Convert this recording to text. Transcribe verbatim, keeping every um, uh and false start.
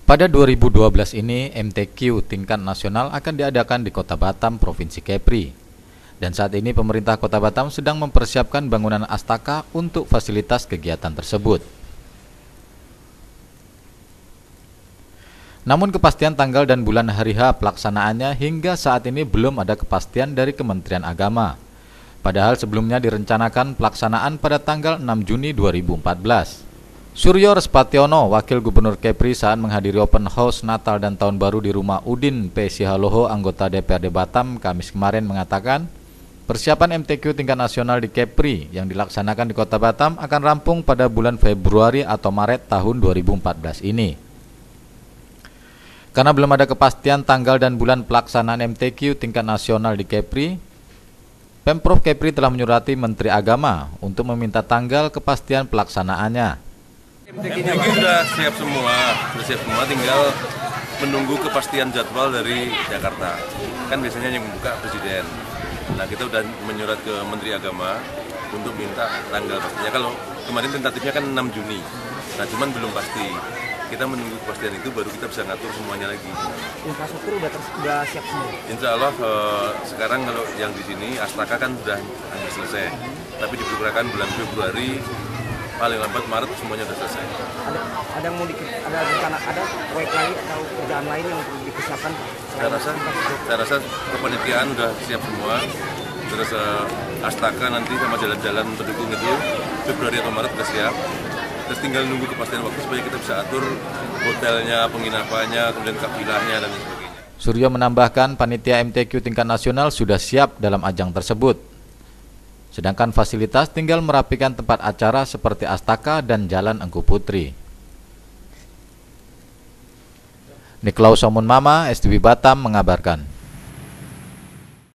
Pada dua ribu dua belas ini, M T Q tingkat nasional akan diadakan di Kota Batam, Provinsi Kepri. Dan saat ini pemerintah Kota Batam sedang mempersiapkan bangunan Astaka untuk fasilitas kegiatan tersebut. Namun kepastian tanggal dan bulan hari H pelaksanaannya hingga saat ini belum ada kepastian dari Kementerian Agama. Padahal sebelumnya direncanakan pelaksanaan pada tanggal enam Juni dua ribu empat belas. Suryo Respationo, Wakil Gubernur Kepri saat menghadiri open house Natal dan Tahun Baru di rumah Udin P. Sihaloho, anggota D P R D Batam, Kamis kemarin mengatakan, persiapan M T Q tingkat nasional di Kepri yang dilaksanakan di Kota Batam akan rampung pada bulan Februari atau Maret tahun dua ribu empat belas ini. Karena belum ada kepastian tanggal dan bulan pelaksanaan M T Q tingkat nasional di Kepri, Pemprov Kepri telah menyurati Menteri Agama untuk meminta tanggal kepastian pelaksanaannya. M T Q sudah siap semua, sudah siap semua, tinggal menunggu kepastian jadwal dari Jakarta. Kan biasanya yang membuka Presiden. Nah, kita sudah menyurat ke Menteri Agama untuk minta tanggal pastinya. Kalau kemarin tentatifnya kan enam Juni, nah cuman belum pasti. Kita menunggu kepastian itu baru kita bisa ngatur semuanya lagi. Infrastruktur sudah sudah siap semua. Insya Allah eh, sekarang kalau yang di sini Astaka kan sudah hampir selesai, tapi diperkirakan bulan Februari paling lambat Maret semuanya sudah selesai. Ada ada yang mau di, ada rencana ada proyek lain atau kerjaan lain yang perlu dipersiapkan? Saya rasa saya rasa kepanitiaan sudah siap semua. Terus eh, Astaka nanti sama jalan-jalan pendukung itu Februari atau Maret sudah siap. Terus tinggal nunggu kepastian waktu supaya kita bisa atur hotelnya, penginapannya, kemudian kabilahnya dan sebagainya. Suryo menambahkan panitia M T Q tingkat nasional sudah siap dalam ajang tersebut. Sedangkan fasilitas tinggal merapikan tempat acara seperti Astaka dan Jalan Engku Putri. Niklaus Somun Mama, S T V Batam mengabarkan.